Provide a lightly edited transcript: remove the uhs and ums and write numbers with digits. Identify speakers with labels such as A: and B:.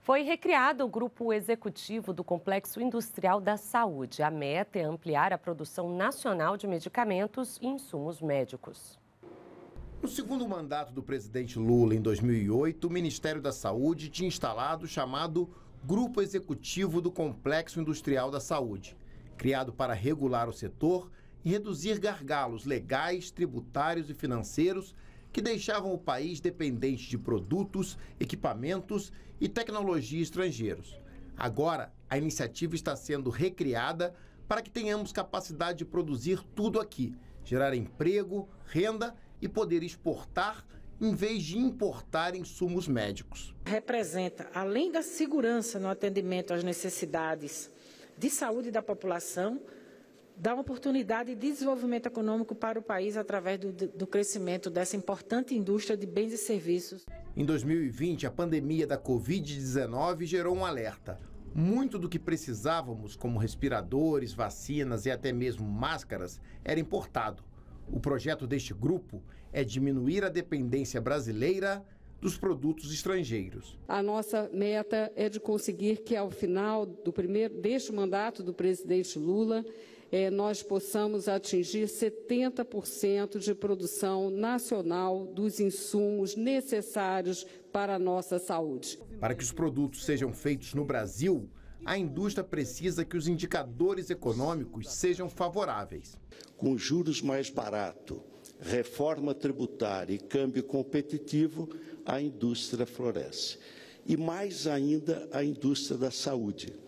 A: Foi recriado o grupo executivo do Complexo Industrial da Saúde. A meta é ampliar a produção nacional de medicamentos e insumos médicos.
B: No segundo mandato do presidente Lula, em 2008, o Ministério da Saúde tinha instalado o chamado Grupo Executivo do Complexo Industrial da Saúde, criado para regular o setor e reduzir gargalos legais, tributários e financeiros que deixavam o país dependente de produtos, equipamentos e tecnologia estrangeiros. Agora, a iniciativa está sendo recriada para que tenhamos capacidade de produzir tudo aqui, gerar emprego, renda e poder exportar em vez de importar insumos médicos.
C: Representa, além da segurança no atendimento às necessidades de saúde da população, dá uma oportunidade de desenvolvimento econômico para o país através do crescimento dessa importante indústria de bens e serviços.
B: Em 2020, a pandemia da Covid-19 gerou um alerta. Muito do que precisávamos, como respiradores, vacinas e até mesmo máscaras, era importado. O projeto deste grupo é diminuir a dependência brasileira dos produtos estrangeiros.
D: A nossa meta é de conseguir que, ao final deste mandato do presidente Lula, nós possamos atingir 70% de produção nacional dos insumos necessários para a nossa saúde.
B: Para que os produtos sejam feitos no Brasil, a indústria precisa que os indicadores econômicos sejam favoráveis.
E: Com juros mais baratos, reforma tributária e câmbio competitivo, a indústria floresce. E mais ainda a indústria da saúde.